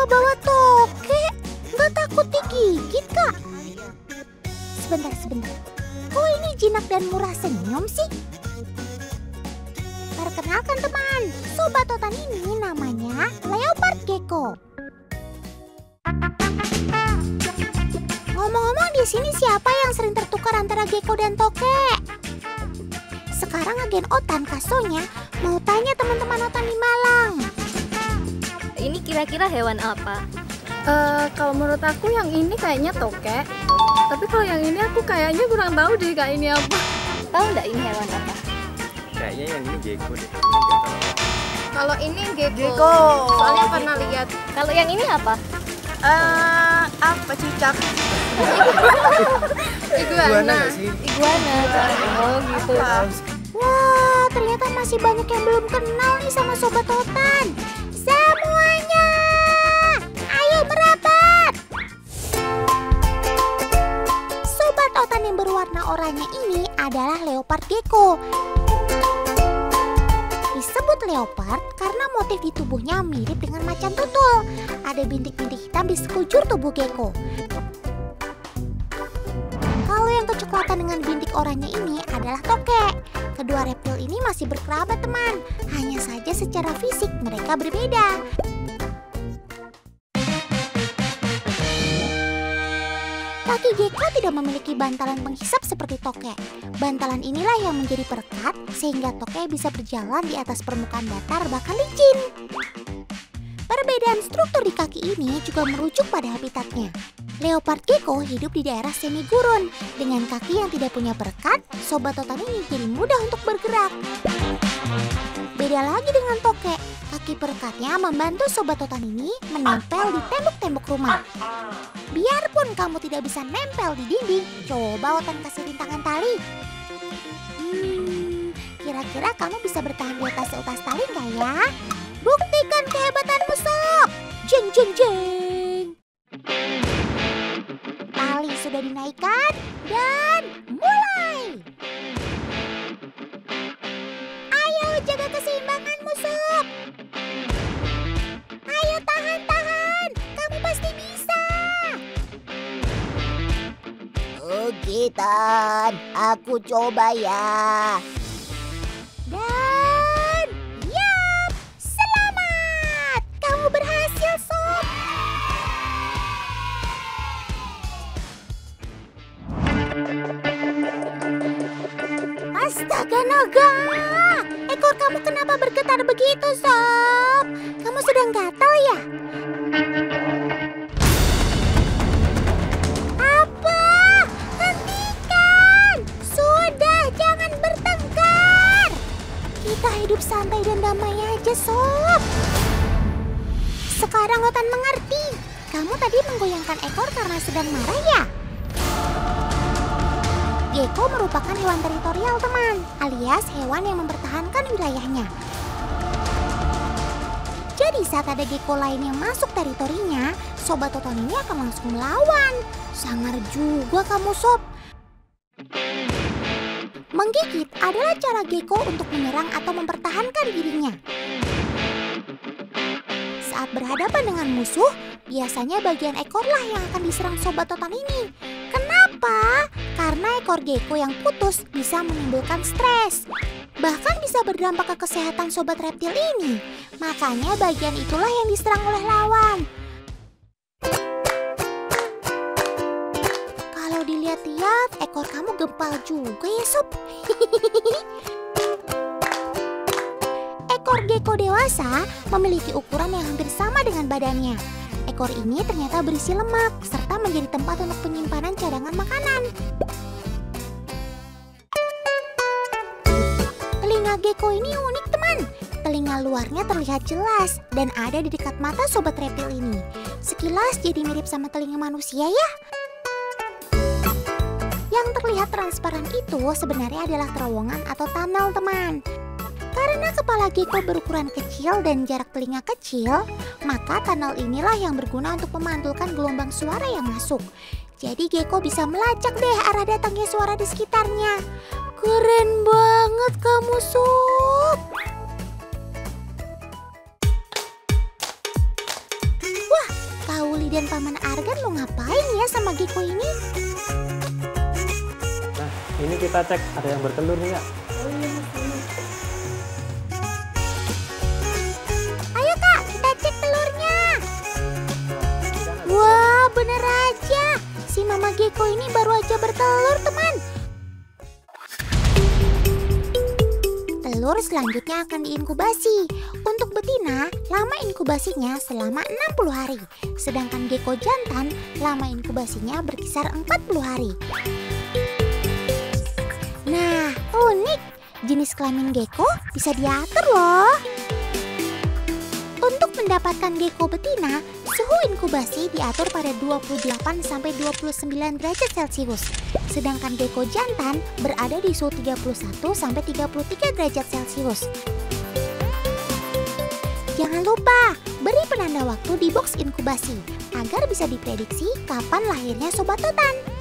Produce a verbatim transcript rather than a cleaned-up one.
bawa-bawa toke? Nggak takut digigit, Kak? Sebentar, sebentar. Kok ini jinak dan murah senyum sih? Perkenalkan teman, Sobat Totan ini namanya Leopard Gecko. Ngomong-ngomong, di sini siapa yang sering tertukar antara gecko dan toke? Sekarang agen Otan Kasonya mau tanya teman-teman Otan di Malang. Ini kira-kira hewan apa? Uh, kalau menurut aku yang ini kayaknya toke. Tapi kalau yang ini aku kayaknya kurang tahu deh kak ini apa. Tahu nggak ini hewan apa? Kayaknya yang ini gecko deh. Kalau ini gecko. Gecko. Soalnya pernah lihat. Kalau yang ini apa? Uh, apa cicak? Iguana. Iguana. Oh gitu. Wah, ternyata masih banyak yang belum kenal nih sama Sobat Totan. Semuanya, ayo merapat. Sobat Totan yang berwarna oranye ini adalah Leopard Gecko. Disebut leopard karena motif di tubuhnya mirip dengan macan tutul. Ada bintik-bintik hitam di sekujur tubuh gecko. Kalau yang kecoklatan dengan bintik oranye ini adalah toke. Kedua reptil ini masih berkerabat teman. Hanya saja secara fisik mereka berbeda. Kaki gecko tidak memiliki bantalan penghisap seperti toke. Bantalan inilah yang menjadi perekat sehingga toke bisa berjalan di atas permukaan datar bahkan licin. Perbedaan struktur di kaki ini juga merujuk pada habitatnya. Leopard gecko hidup di daerah semi gurun. Dengan kaki yang tidak punya perekat, Sobat Totan ini jadi mudah untuk bergerak. Beda lagi dengan toke, kaki perekatnya membantu Sobat Totan ini menempel di tembok-tembok rumah. Biarpun kamu tidak bisa nempel di dinding, coba Otan kasih rintangan tali. Hmm, kira-kira kamu bisa bertahan di atas seutas tali nggak ya? Buktikan kehebatanmu, Sob! Jeng, jeng, jeng! Tali sudah dinaikkan dan mulai! Ayo jaga keseimbanganmu, Sob! Ayo tahan-tahan, kamu pasti bisa! Oke Tan, aku coba ya. Dan yap, selamat! Kamu berhasil, Sob! Astaga naga! Ekor kamu kenapa bergetar begitu, Sob? Kamu sedang gatal ya? Apa? Hentikan! Sudah, jangan bertengkar! Kita hidup santai dan damai aja, Sob. Sekarang Otan mengerti. Kamu tadi menggoyangkan ekor karena sedang marah ya? Gecko merupakan hewan teritorial teman, alias hewan yang mempertahankan wilayahnya. Jadi saat ada gecko lain yang masuk teritorinya, Sobat Totan ini akan langsung melawan. Sangar juga kamu, Sob. Menggigit adalah cara gecko untuk menyerang atau mempertahankan dirinya. Saat berhadapan dengan musuh, biasanya bagian ekorlah yang akan diserang Sobat Totan ini. Kenapa? Karena ekor gecko yang putus bisa menimbulkan stres. Bahkan bisa berdampak ke kesehatan sobat reptil ini. Makanya bagian itulah yang diserang oleh lawan. Kalau dilihat-lihat, ekor kamu gempal juga ya, Sob. Ekor gecko dewasa memiliki ukuran yang hampir sama dengan badannya. Ekor ini ternyata berisi lemak, serta menjadi tempat untuk penyimpanan cadangan makanan. Telinga gecko ini unik teman. Telinga luarnya terlihat jelas dan ada di dekat mata sobat reptil ini. Sekilas jadi mirip sama telinga manusia ya. Yang terlihat transparan itu sebenarnya adalah terowongan atau tunnel teman. Karena kepala gecko berukuran kecil dan jarak telinga kecil, maka tunnel inilah yang berguna untuk memantulkan gelombang suara yang masuk. Jadi gecko bisa melacak deh arah datangnya suara di sekitarnya. Keren banget kamu, Sob. Wah, gecko ini? Nah, ini kita cek ada yang bertelur nih, Kak. Ayo Kak, kita cek telurnya. Wah, bener aja. Si mama gecko ini baru aja bertelur, teman. Telur selanjutnya akan diinkubasi. Untuk betina, lama inkubasinya selama enam puluh hari. Sedangkan gecko jantan, lama inkubasinya berkisar empat puluh hari. Nah, unik. Jenis kelamin gecko bisa diatur loh. Untuk mendapatkan gecko betina, suhu inkubasi diatur pada dua puluh delapan sampai dua puluh sembilan derajat Celcius. Sedangkan gecko jantan berada di suhu tiga puluh satu sampai tiga puluh tiga derajat Celcius. Jangan lupa beri penanda waktu di box inkubasi agar bisa diprediksi kapan lahirnya sobat Totan.